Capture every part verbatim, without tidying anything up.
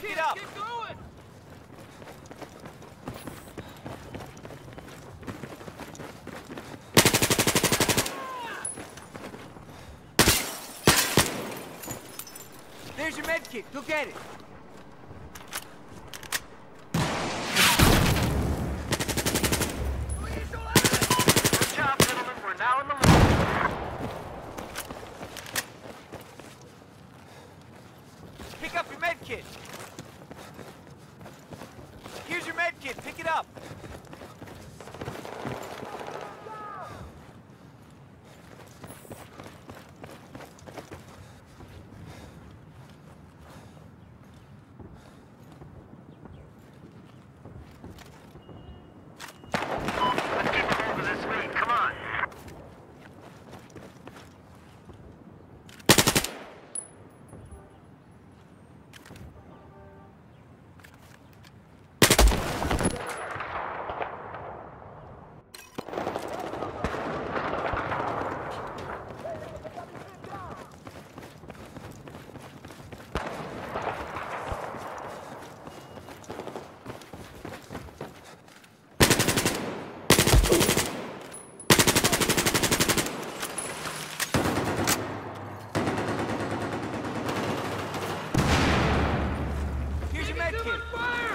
Pick it up! Get going! There's your med kit. Go get it. Good job, gentlemen. We're now in the lead. Pick up your med kit. Here's your med kit. Pick it up. Let's keep a hold of this lead. Come on. Here's your med kit.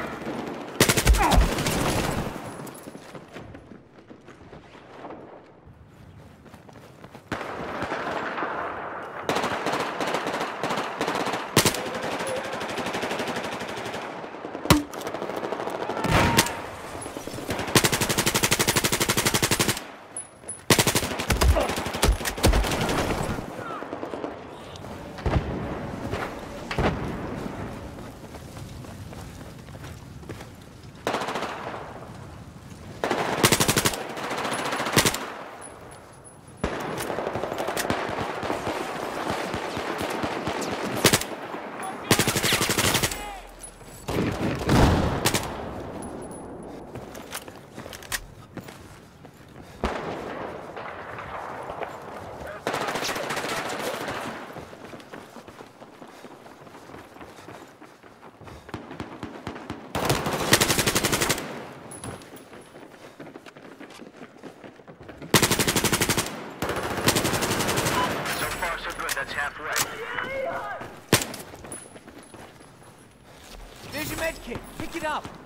So far, so good. That's halfway. There's your med kit. Pick it up.